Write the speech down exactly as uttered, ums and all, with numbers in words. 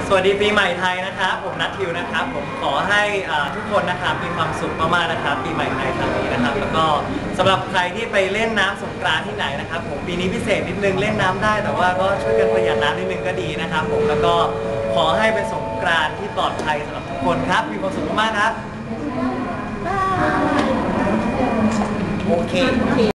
สวัสดีปีใหม่ไทยนะครับผมนัททิวนะครับผมขอให้ทุกคนนะครับมีความสุขมากๆนะครับปีใหม่ไทยครั้งนี้นะครับแล้วก็สำหรับใครที่ไปเล่นน้ำสงกรานต์ที่ไหนนะครับผมปีนี้พิเศษนิดนึงเล่นน้ำได้แต่ว่าก็ช่วยกันประหยัดน้ำนิดนึงก็ดีนะครับผมแล้วก็ขอให้เป็นสงกรานต์ที่ปลอดภัยสำหรับทุกคนครับมีความสุขมากๆครับโอเค